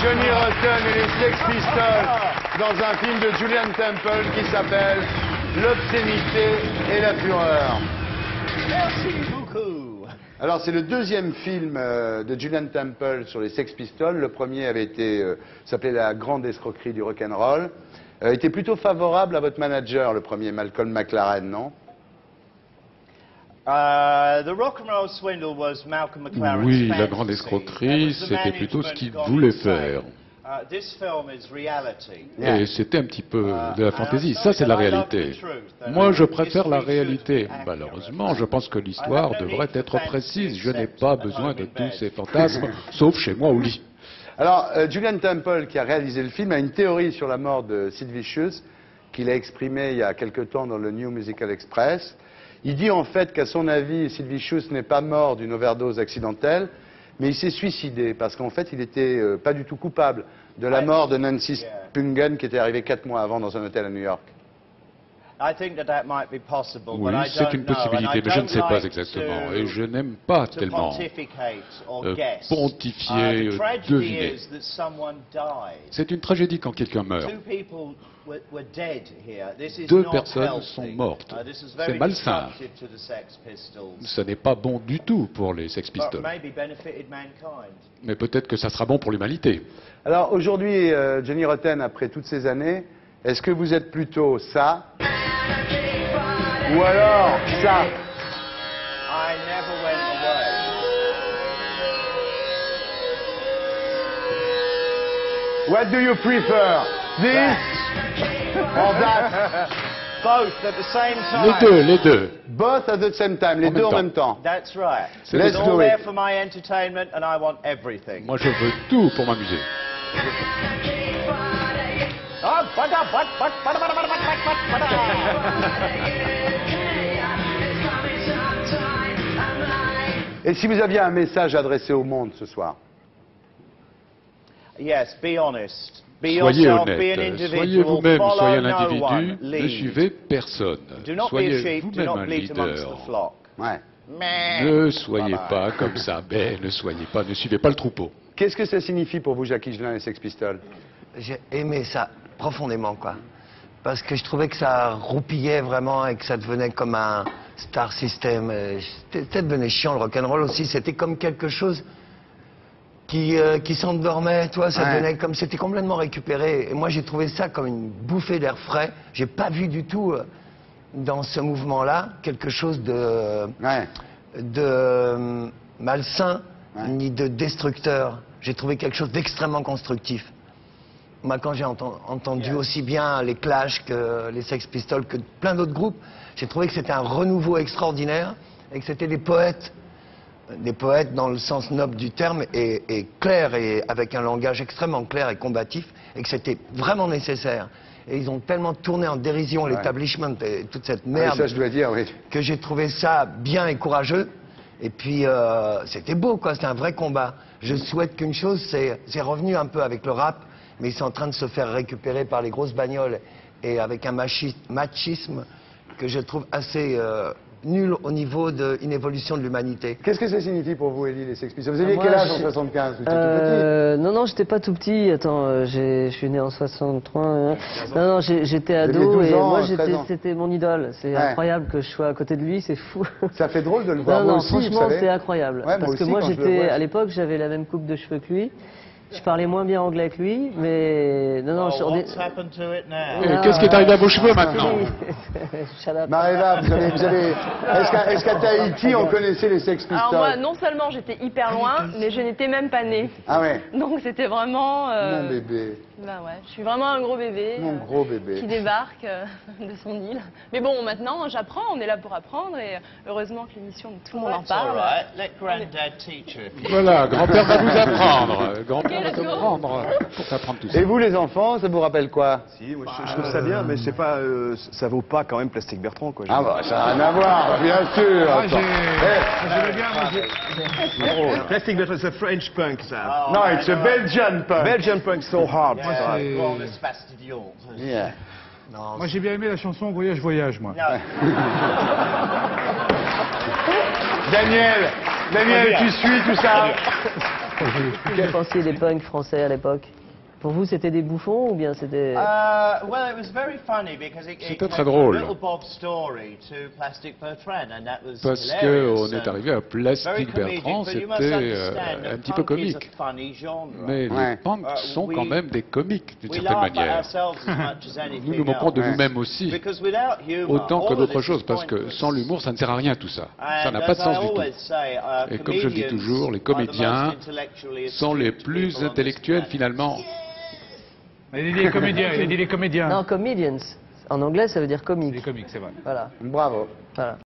Johnny Rotten et les Sex Pistols dans un film de Julian Temple qui s'appelle L'obscénité et la fureur. Merci beaucoup. Alors c'est le deuxième film de Julian Temple sur les Sex Pistols. Le premier avait été s'appelait La grande escroquerie du rock'n'roll. Était plutôt favorable à votre manager, le premier, Malcolm McLaren, non? Oui, La grande escroquerie, c'était plutôt ce qu'il voulait faire. Et c'était un petit peu de la fantaisie. Ça, c'est la réalité. Moi, je préfère la réalité. Malheureusement, je pense que l'histoire devrait être précise. Je n'ai pas besoin de tous ces fantasmes, sauf chez moi au lit. Alors, Julian Temple, qui a réalisé le film, a une théorie sur la mort de Sid Vicious, qu'il a exprimée il y a quelque temps dans le New Musical Express. Il dit en fait qu'à son avis, Sid Vicious n'est pas mort d'une overdose accidentelle, mais il s'est suicidé parce qu'en fait, il n'était pas du tout coupable de la mort de Nancy Spungen qui était arrivée 4 mois avant dans un hôtel à New York. Oui, c'est une possibilité, mais je ne sais pas exactement. Et je n'aime pas tellement pontifier, deviner. C'est une tragédie quand quelqu'un meurt. 2 personnes sont mortes. C'est malsain. Ce n'est pas bon du tout pour les Sex Pistols. Mais peut-être que ça sera bon pour l'humanité. Alors aujourd'hui, Johnny Rotten, après toutes ces années, est-ce que vous êtes plutôt ça ou alors ça? What do you prefer? This or that? Both at the same time. Les deux. Both at the same time, les deux en même temps. That's right. Let's It's all do there it. for my entertainment and I want everything. Moi, je veux tout pour m'amuser. Et si vous aviez un message adressé au monde ce soir? Yes, be honest. Be Soyez yourself, be an honnête, individual, soyez vous-même, follow soyez un no individu, one, ne lead. suivez personne. Do not be a Soyez sheep, do vous-même not un bleat amongst leader. the flock. Ouais. Ne soyez pas comme ça, mais ne soyez pas, ne suivez pas le troupeau. Qu'est-ce que ça signifie pour vous, Jackie Higelin et Sex Pistols? J'ai aimé ça profondément, quoi. Parce que je trouvais que ça roupillait vraiment et que ça devenait comme un star system. Ça devenait chiant, le rock'n'roll aussi. C'était comme quelque chose qui s'endormait, toi. Ça devenait comme... C'était complètement récupéré. Et moi, j'ai trouvé ça comme une bouffée d'air frais. J'ai pas vu du tout, dans ce mouvement-là, quelque chose de malsain, ni de destructeur. J'ai trouvé quelque chose d'extrêmement constructif. Moi, quand j'ai entendu aussi bien les Clash que les Sex Pistols, que plein d'autres groupes, j'ai trouvé que c'était un renouveau extraordinaire et que c'était des poètes dans le sens noble du terme et clairs et avec un langage extrêmement clair et combatif et que c'était vraiment nécessaire. Et ils ont tellement tourné en dérision l'établissement et toute cette merde ça, je dois dire, oui. que j'ai trouvé ça bien et courageux. Et puis, c'était beau, quoi. C'était un vrai combat. Je souhaite qu'une chose, c'est revenu un peu avec le rap, mais ils sont en train de se faire récupérer par les grosses bagnoles et avec un machisme que je trouve assez nul au niveau d'une évolution de l'humanité. Qu'est-ce que ça signifie pour vous, Elie, les Sex Pistols? Vous aviez quel âge en 75? Vous étiez tout petit? Non, j'étais pas tout petit. Attends, je suis né en 63. Non, j'étais ado 12 et ans, moi, 13 ans. c'était mon idole. C'est incroyable que je sois à côté de lui, c'est fou. Ça fait drôle de le voir. Non, moi non, aussi, franchement, vous savez. c'est incroyable. Ouais, Parce moi que aussi, moi, quand je le vois. à l'époque, j'avais la même coupe de cheveux que lui. Je parlais moins bien anglais que lui, mais non, Qu'est-ce qui est arrivé à vos cheveux maintenant? Maëva, est-ce qu'à Tahiti, on connaissait les Sex Pistols? Alors moi, non seulement j'étais hyper loin, mais je n'étais même pas née. Ah ouais? Donc c'était vraiment... Mon bébé. Bah ouais, je suis vraiment un gros bébé. Mon gros bébé. Qui débarque de son île. Mais bon, maintenant, j'apprends, on est là pour apprendre, et heureusement que l'émission, tout le monde en parle. Voilà, grand-père va vous apprendre. Grand-père va let's go. t'apprendre pour t'apprendre tout ça. Et vous, les enfants, ça vous rappelle quoi? Si, moi, je trouve ça bien, mais c'est pas, ça vaut pas quand même Plastique Bertrand, quoi. Ah bah, ça n'a rien à voir, bien sûr. Attends. J'aimais bien. Plastic Bertrand, c'est French punk, ça. No, it's a Belgian punk. Belgian punk, so hard. Yeah. Moi j'ai bien aimé la chanson Voyage, Voyage, moi. Daniel, tu suis tout ça? Qu'est-ce que vous pensiez des punks français à l'époque? Pour vous, c'était des bouffons ou bien c'était... Well, it was very funny because it C'était connected très drôle. Little Bob's story to Plastic Bertrand, and that was Parce hilarious qu'on est and arrivé à Plastic very comedic, Bertrand, but you must c'était understand that un petit peu punk is comique. a funny genre. Mais Ouais. les punks sont quand même des comiques, d'une We certaine laugh at manière. ourselves as much as anything Nous nous moquons de else. nous-mêmes aussi, Because without humor, autant que all of d'autres this choses, is parce que pointless. sans l'humour, ça ne sert à rien tout ça. Ça And n'a pas de as sens I du tout. always say, Et comme je le dis toujours, les comédiens sont les plus intellectuels finalement. Il a dit les comédiens, il a dit les comédiens. Non, comedians. En anglais, ça veut dire Les comique. comiques, c'est vrai. Voilà, Bravo. voilà.